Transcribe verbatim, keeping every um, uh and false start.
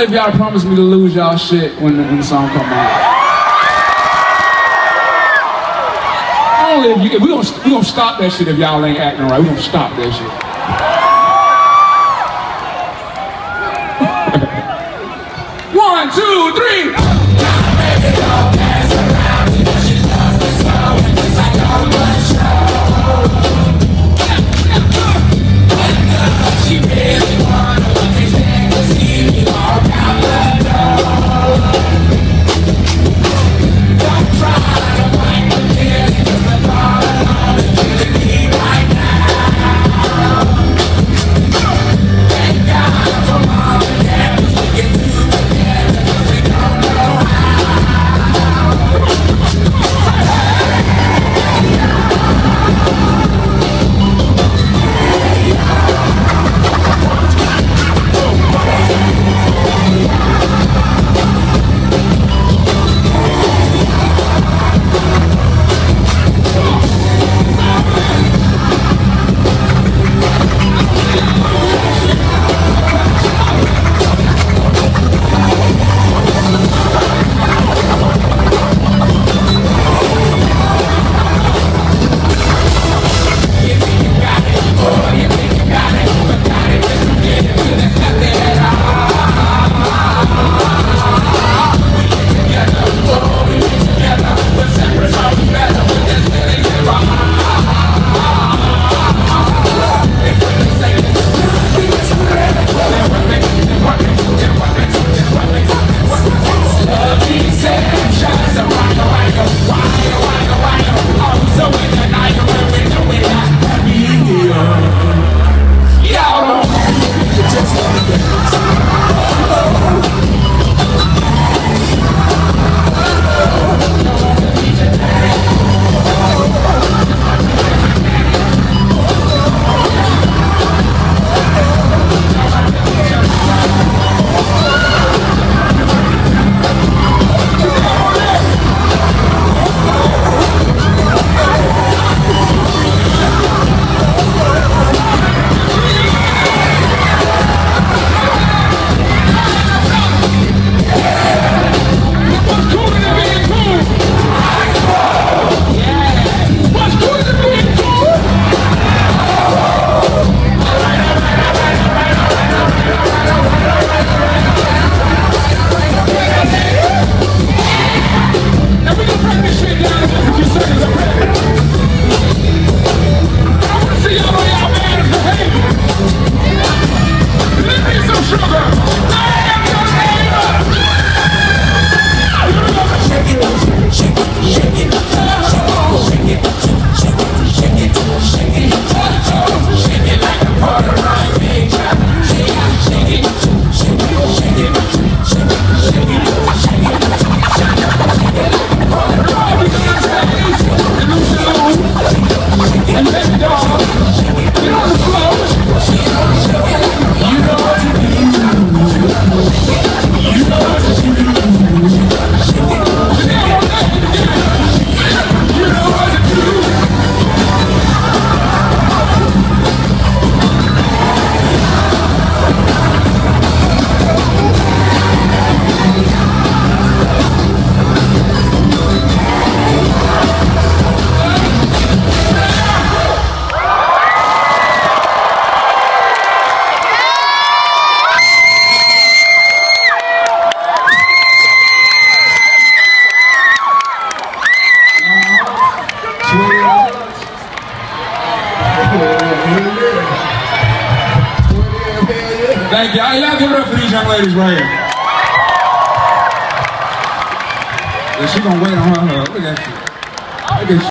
Only if y'all promise me to lose y'all shit when the, when the song come on. Only if you, if we gonna we gonna stop that shit if y'all ain't acting right. We gonna stop that shit. One, two, three. She really wanna look at me to see me walk out the door. Don't try to find the feeling, 'cause the thought alone is killing me right now. Thank God for all the damage we get through together, 'cause we don't know how. Thank y'all. Y'all give it up for these young ladies right here. Yeah, she gonna wait on her. Look at that shit. Look at